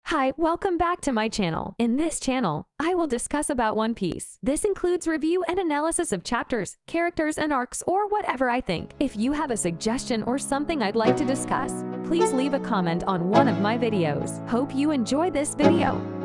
Hi, welcome back to my channel. In this channel, I will discuss about One Piece. This includes review and analysis of chapters, characters, and arcs, or whatever I think. If you have a suggestion or something I'd like to discuss, please leave a comment on one of my videos. Hope you enjoy this video.